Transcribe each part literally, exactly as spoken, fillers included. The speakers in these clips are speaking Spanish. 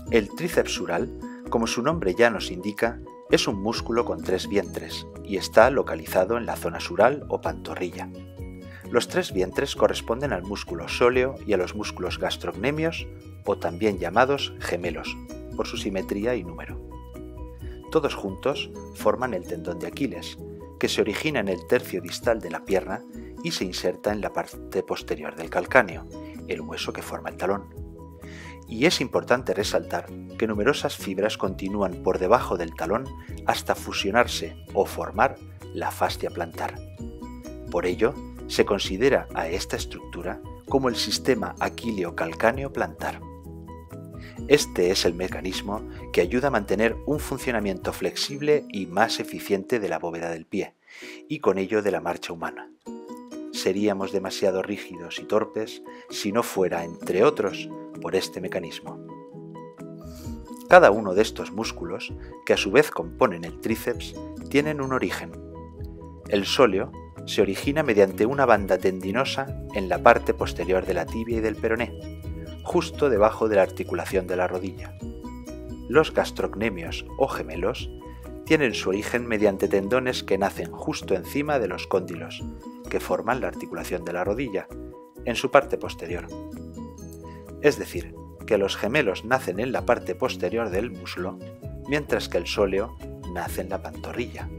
El tríceps sural, como su nombre ya nos indica, es un músculo con tres vientres y está localizado en la zona sural o pantorrilla. Los tres vientres corresponden al músculo sóleo y a los músculos gastrocnemios, o también llamados gemelos, por su simetría y número. Todos juntos forman el tendón de Aquiles, que se origina en el tercio distal de la pierna y se inserta en la parte posterior del calcáneo, el hueso que forma el talón. Y es importante resaltar que numerosas fibras continúan por debajo del talón hasta fusionarse o formar la fascia plantar. Por ello, se considera a esta estructura como el sistema aquileo-calcáneo plantar. Este es el mecanismo que ayuda a mantener un funcionamiento flexible y más eficiente de la bóveda del pie, y con ello de la marcha humana. Seríamos demasiado rígidos y torpes si no fuera, entre otros, por este mecanismo. Cada uno de estos músculos, que a su vez componen el tríceps, tienen un origen. El sóleo se origina mediante una banda tendinosa en la parte posterior de la tibia y del peroné, justo debajo de la articulación de la rodilla. Los gastrocnemios o gemelos tienen su origen mediante tendones que nacen justo encima de los cóndilos, que forman la articulación de la rodilla, en su parte posterior. Es decir, que los gemelos nacen en la parte posterior del muslo, mientras que el sóleo nace en la pantorrilla.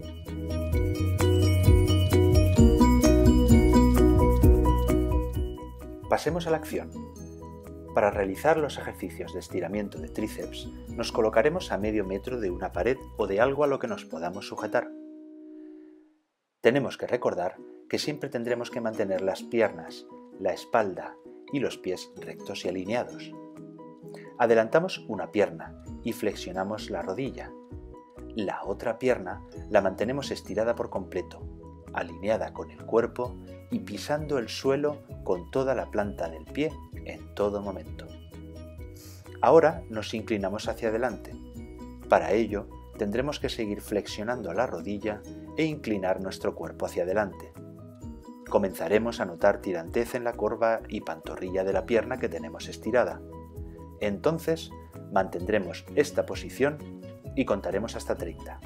Pasemos a la acción. Para realizar los ejercicios de estiramiento de tríceps, nos colocaremos a medio metro de una pared o de algo a lo que nos podamos sujetar. Tenemos que recordar que siempre tendremos que mantener las piernas, la espalda y los pies rectos y alineados. Adelantamos una pierna y flexionamos la rodilla. La otra pierna la mantenemos estirada por completo, alineada con el cuerpo y pisando el suelo con toda la planta del pie en todo momento. Ahora nos inclinamos hacia adelante. Para ello, tendremos que seguir flexionando la rodilla e inclinar nuestro cuerpo hacia adelante. Comenzaremos a notar tirantez en la corva y pantorrilla de la pierna que tenemos estirada. Entonces, mantendremos esta posición y contaremos hasta treinta.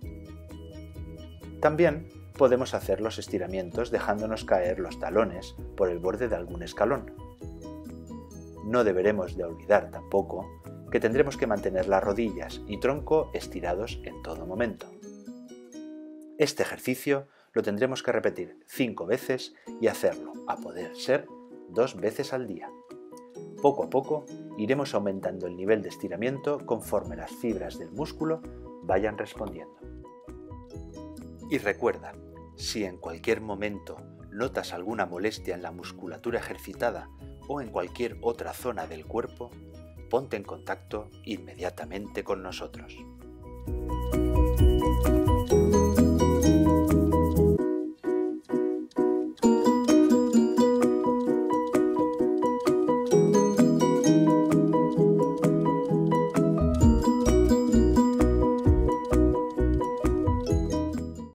También podemos hacer los estiramientos dejándonos caer los talones por el borde de algún escalón. No deberemos de olvidar tampoco que tendremos que mantener las rodillas y tronco estirados en todo momento. Este ejercicio lo tendremos que repetir cinco veces y hacerlo, a poder ser, dos veces al día. Poco a poco iremos aumentando el nivel de estiramiento conforme las fibras del músculo vayan respondiendo. Y recuerda, si en cualquier momento notas alguna molestia en la musculatura ejercitada o en cualquier otra zona del cuerpo, ponte en contacto inmediatamente con nosotros.